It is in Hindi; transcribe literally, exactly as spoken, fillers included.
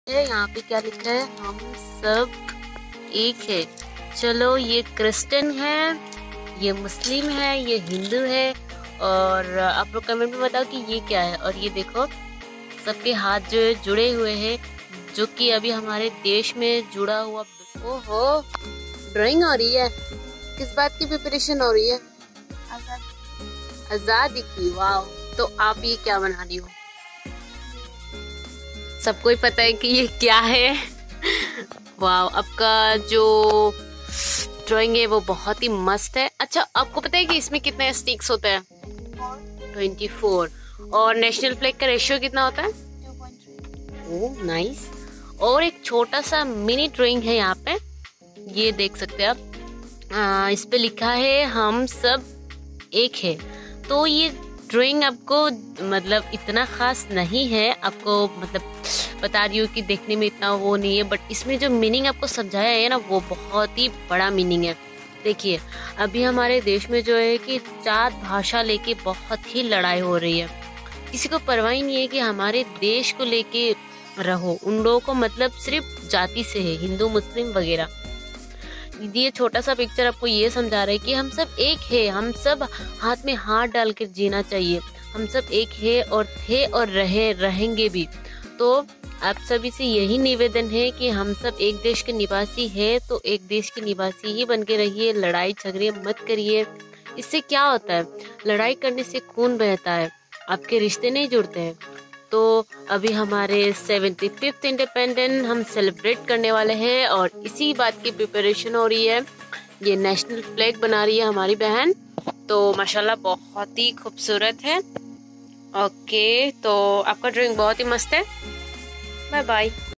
है यहाँ पे क्या लिखा है, हम सब एक है। चलो, ये क्रिश्चियन है, ये मुस्लिम है, ये हिंदू है। और आप लोग कमेंट में बताओ कि ये क्या है। और ये देखो, सबके हाथ जो है जुड़े हुए हैं, जो कि अभी हमारे देश में जुड़ा हुआ। ओहो, ड्राइंग हो रही है। किस बात की प्रिपरेशन हो रही है? आजादी की। वाह, तो आप ये क्या बना रही हो? सबको ही पता है कि ये क्या है। वाह, आपका जो ड्राइंग है वो बहुत ही मस्त है। अच्छा, आपको पता है कि इसमें कितने स्टिक्स होते हैं? Twenty four. और नेशनल फ्लैग का रेशियो कितना होता है? Oh nice. और एक छोटा सा मिनी ड्राइंग है यहाँ पे, ये देख सकते हैं आप। आ, इस पे लिखा है हम सब एक है। तो ये ड्राइंग आपको मतलब इतना खास नहीं है, आपको मतलब बता रही हूँ कि देखने में इतना वो नहीं है, बट इसमें जो मीनिंग आपको समझाया है ना, वो बहुत ही बड़ा मीनिंग है। देखिए, अभी हमारे देश में जो है कि जात भाषा लेके बहुत ही लड़ाई हो रही है। किसी को परवाह ही नहीं है कि हमारे देश को लेके रहो। उन लोगों को मतलब सिर्फ जाति से है, हिंदू मुस्लिम वगैरह। ये छोटा सा पिक्चर आपको ये समझा रहा है कि हम सब एक है, हम सब हाथ में हाथ डाल कर जीना चाहिए। हम सब एक है और थे और रहे रहेंगे भी। तो आप सभी से यही निवेदन है कि हम सब एक देश के निवासी है, तो एक देश के निवासी ही बन के रहिए। लड़ाई झगड़े मत करिए। इससे क्या होता है, लड़ाई करने से खून बहता है, आपके रिश्ते नहीं जुड़ते हैं। तो अभी हमारे सेवेंटी फिफ्थ इंडिपेंडेंस हम सेलिब्रेट करने वाले हैं, और इसी बात की प्रिपरेशन हो रही है। ये नेशनल फ्लैग बना रही है हमारी बहन, तो माशाल्लाह बहुत ही खूबसूरत है। ओके, तो आपका ड्राइंग बहुत ही मस्त है। Bye bye.